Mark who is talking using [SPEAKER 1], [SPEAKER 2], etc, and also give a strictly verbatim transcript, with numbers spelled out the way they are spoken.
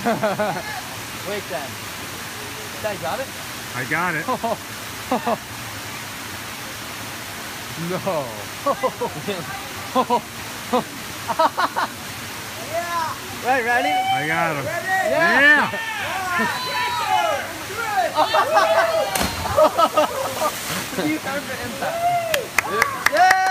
[SPEAKER 1] Wait then. Dad, got it?
[SPEAKER 2] I got it.
[SPEAKER 1] No.
[SPEAKER 3] Yeah.
[SPEAKER 1] Right, ready?
[SPEAKER 2] I got him.
[SPEAKER 3] Ready?
[SPEAKER 1] Yeah.
[SPEAKER 2] Yeah.
[SPEAKER 1] You have the impact. Yeah.